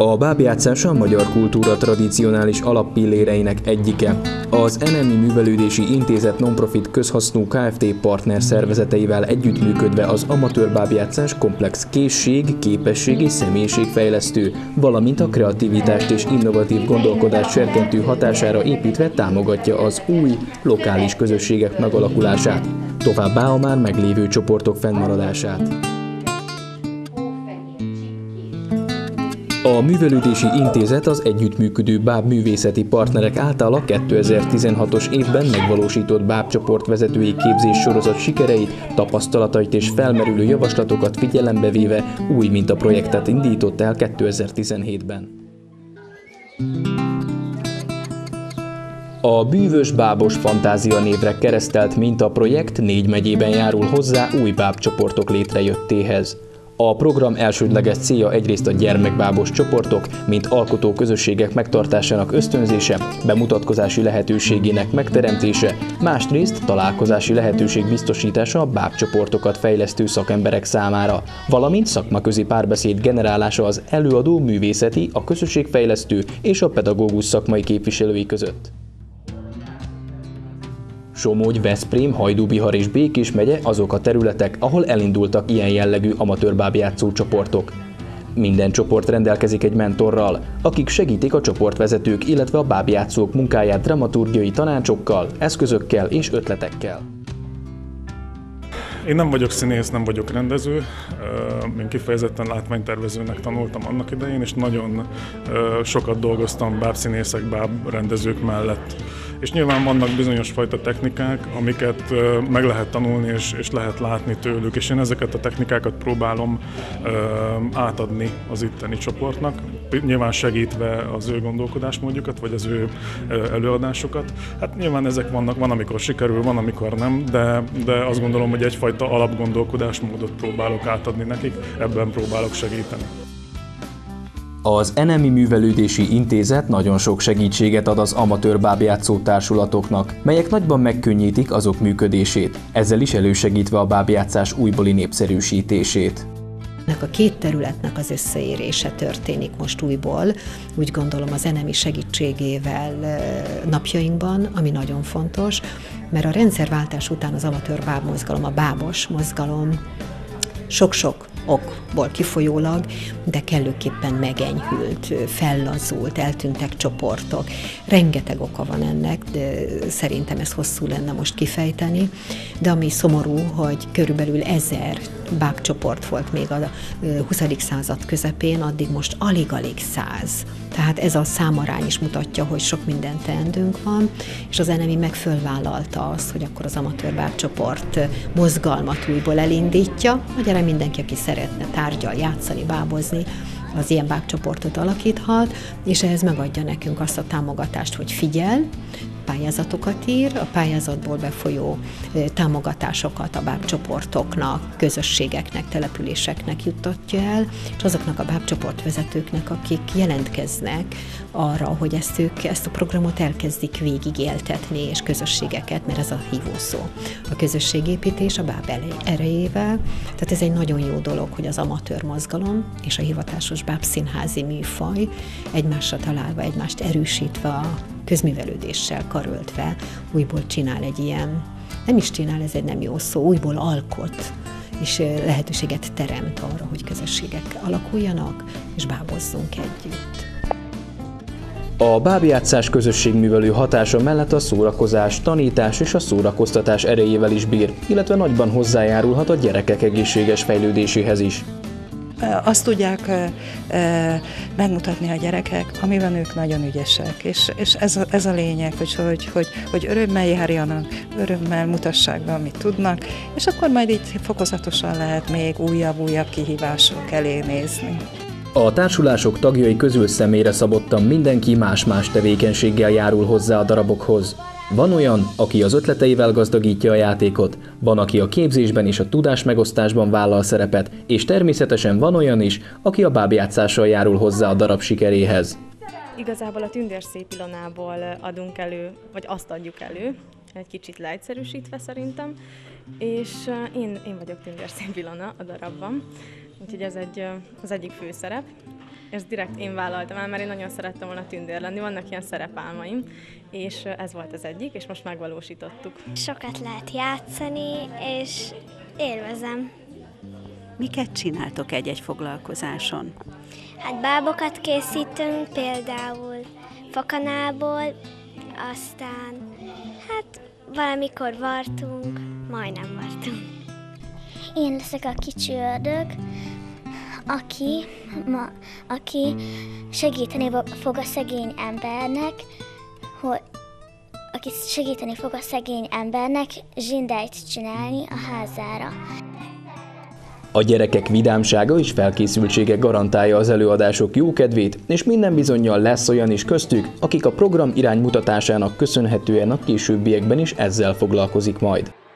A bábjátszás a magyar kultúra tradicionális alappilléreinek egyike. Az NMI Művelődési Intézet non-profit közhasznú Kft. Partner szervezeteivel együttműködve az amatőr bábjátszás komplex készség, képesség és személyiségfejlesztő, valamint a kreativitást és innovatív gondolkodást serkentő hatására építve támogatja az új, lokális közösségek megalakulását, továbbá a már meglévő csoportok fennmaradását. A Művelődési Intézet az együttműködő bábművészeti partnerek által a 2016-os évben megvalósított bábcsoportvezetői képzés sorozat sikereit, tapasztalatait és felmerülő javaslatokat figyelembe véve új mintaprojektet indított el 2017-ben. A Bűvös Bábos Fantázia névre keresztelt mintaprojekt 4 megyében járul hozzá új bábcsoportok létrejöttéhez. A program elsődleges célja egyrészt a gyermekbábos csoportok, mint alkotó közösségek megtartásának ösztönzése, bemutatkozási lehetőségének megteremtése, másrészt találkozási lehetőség biztosítása a bábcsoportokat fejlesztő szakemberek számára, valamint szakmaközi párbeszéd generálása az előadó, művészeti, a közösségfejlesztő és a pedagógus szakmai képviselői között. Somogy, Veszprém, Hajdú-Bihar és Békés megye azok a területek, ahol elindultak ilyen jellegű amatőr bábjátszó csoportok. Minden csoport rendelkezik egy mentorral, akik segítik a csoportvezetők, illetve a bábjátszók munkáját dramaturgiai tanácsokkal, eszközökkel és ötletekkel. Én nem vagyok színész, nem vagyok rendező, én kifejezetten látványtervezőnek tanultam annak idején, és nagyon sokat dolgoztam bábszínészek, bábrendezők mellett. És nyilván vannak bizonyos fajta technikák, amiket meg lehet tanulni és lehet látni tőlük, és én ezeket a technikákat próbálom átadni az itteni csoportnak, nyilván segítve az ő gondolkodásmódjukat, vagy az ő előadásokat. Hát nyilván ezek vannak, van amikor sikerül, van amikor nem, de azt gondolom, hogy egyfajta alapgondolkodásmódot próbálok átadni nekik, ebben próbálok segíteni. Az NMI Művelődési Intézet nagyon sok segítséget ad az amatőr bábjátszó társulatoknak, melyek nagyban megkönnyítik azok működését, ezzel is elősegítve a bábjátszás újbóli népszerűsítését. A két területnek az összeérése történik most újból, úgy gondolom az NMI segítségével napjainkban, ami nagyon fontos, mert a rendszerváltás után az amatőr bábmozgalom, a bábos mozgalom sok-sok okból kifolyólag, de kellőképpen megenyhült, fellazult, eltűntek csoportok. Rengeteg oka van ennek, de szerintem ez hosszú lenne most kifejteni, de ami szomorú, hogy körülbelül 1000 bábcsoport volt még a 20. század közepén, addig most alig-alig 100. Tehát ez a számarány is mutatja, hogy sok minden teendőnk van, és az NMI meg fölvállalta azt, hogy akkor az amatőr bábcsoport mozgalmat újból elindítja, hogy erre mindenki, aki szeretne tárgyal, játszani, bábozni, az ilyen bábcsoportot alakíthat, és ehhez megadja nekünk azt a támogatást, hogy figyel, pályázatokat ír, a pályázatból befolyó támogatásokat a bábcsoportoknak, közösségeknek, településeknek juttatja el, és azoknak a bábcsoportvezetőknek, akik jelentkeznek arra, hogy ezt a programot elkezdik végig éltetni, és közösségeket, mert ez a hívószó. A közösségépítés a báb erejével, tehát ez egy nagyon jó dolog, hogy az amatőr mozgalom és a hivatásos bábszínházi műfaj egymásra találva, egymást erősítve a közművelődéssel karöltve újból csinál egy ilyen, nem is csinál, ez egy nem jó szó, újból alkot, és lehetőséget teremt arra, hogy közösségek alakuljanak, és bábozzunk együtt. A bábjátszás közösségművelő hatása mellett a szórakozás, tanítás és a szórakoztatás erejével is bír, illetve nagyban hozzájárulhat a gyerekek egészséges fejlődéséhez is. Azt tudják megmutatni a gyerekek, amiben ők nagyon ügyesek, és ez a lényeg, hogy örömmel járjanak, örömmel mutassák be, amit tudnak, és akkor majd így fokozatosan lehet még újabb kihívások elé nézni. A társulások tagjai közül személyre szabottan mindenki más-más tevékenységgel járul hozzá a darabokhoz. Van olyan, aki az ötleteivel gazdagítja a játékot, van, aki a képzésben és a tudásmegosztásban vállal szerepet, és természetesen van olyan is, aki a bábjátszással járul hozzá a darab sikeréhez. Igazából a Tündérszép Ilonából adunk elő, vagy azt adjuk elő, egy kicsit leegyszerűsítve szerintem, és én vagyok Tündérszép Ilona a darabban, úgyhogy ez az egyik főszerep. ezt direkt én vállaltam el, mert én nagyon szerettem volna tündér lenni, vannak ilyen szerepálmaim, és ez volt az egyik, és most megvalósítottuk. Sokat lehet játszani, és élvezem. Miket csináltok egy-egy foglalkozáson? Hát bábokat készítünk, például fakanából, aztán hát valamikor vartunk, majdnem vartunk. Én leszek a kicsi ördög, aki segíteni fog a szegény embernek, zsindejt csinálni a házára. A gyerekek vidámsága és felkészültsége garantálja az előadások jókedvét, és minden bizonnyal lesz olyan is köztük, akik a program iránymutatásának köszönhetően a későbbiekben is ezzel foglalkozik majd.